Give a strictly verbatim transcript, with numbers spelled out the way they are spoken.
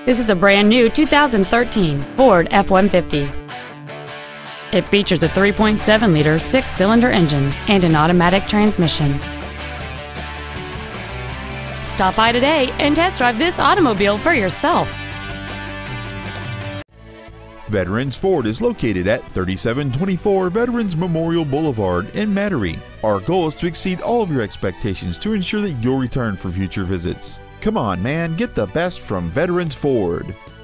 This is a brand new two thousand thirteen Ford F one fifty. It features a three point seven liter six-cylinder engine and an automatic transmission. Stop by today and test drive this automobile for yourself. Veterans Ford is located at thirty-seven twenty-four Veterans Memorial Boulevard in Metairie. Our goal is to exceed all of your expectations to ensure that you'll return for future visits. Come on, man, get the best from Veterans Ford.